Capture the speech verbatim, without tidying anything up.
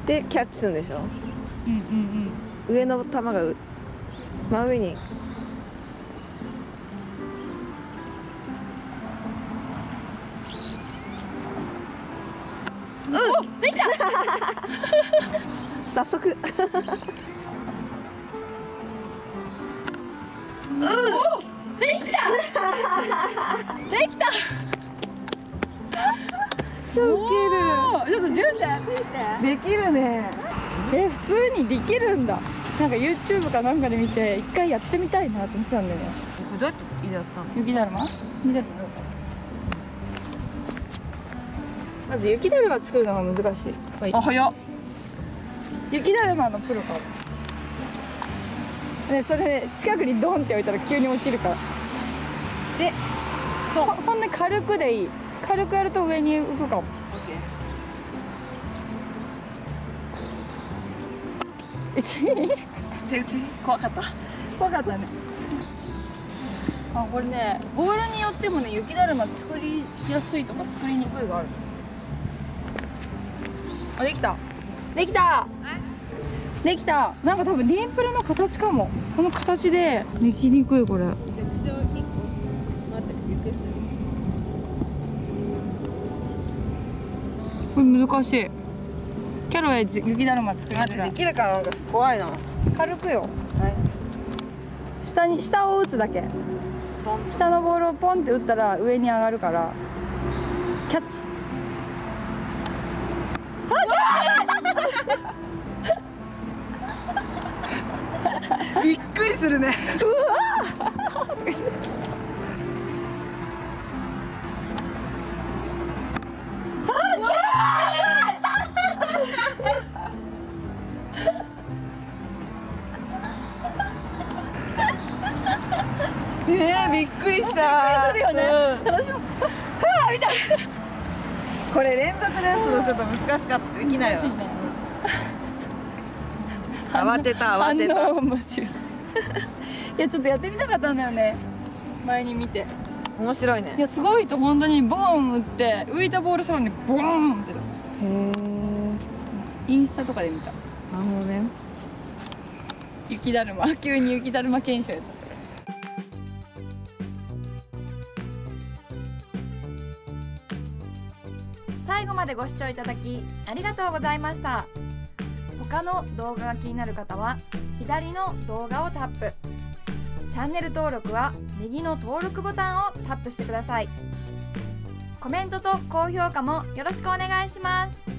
でキャッチするんでしょ。 うんうんうん。上の球が真上に。 うん。お、できた。 早速。 うん。お、できた。できた。 ウケる。 ちょっと純ちゃんやってみて。 できるね。 え、普通にできるんだ。なんか YouTube かなんかで見て一回やってみたいなと思ってたんだよね。 これどうやって入れたの？ 雪だるま？見てたの？まず雪だるま作るのが難しい。 あ、早っ。 雪だるまのプロか。ね、それね、近くにドンって置いたら急に落ちるから。 で、 ほほんで軽くでいい。軽くやると上に浮くかも。 手打ち怖かった。 怖かったね。あ、これね、ボールによってもね、雪だるま作りやすいとか作りにくいがある。あ、できた。できた。できた。なんか多分ディンプルの形かも。この形でできにくいこれ。これ難しい。キャロウェイ雪だるま作りづらい。 できるかなんか怖いな。 軽くよ。 はい。 下に下を打つだけ。下のボールをポンって打ったら上に上がるからキャッチ。 あ、びっくりするね。 うわえー、びっくりした。 びっくりするよね。私もはあみたいな。 これ連続のやつのちょっと難しかった。できないわ。慌てた慌てた。 反応もちろん。いやちょっとやってみたかったんだよね。前に見て。 面白いね。 いやすごいと本当にボーン打って浮いたボールさらにボーンって。 へえ。 インスタとかで見た。 なるほどね。 雪だるま急に雪だるま検証やった。最後までご視聴いただきありがとうございました。他の動画が気になる方は左の動画をタップ、チャンネル登録は右の登録ボタンをタップしてください。コメントと高評価もよろしくお願いします。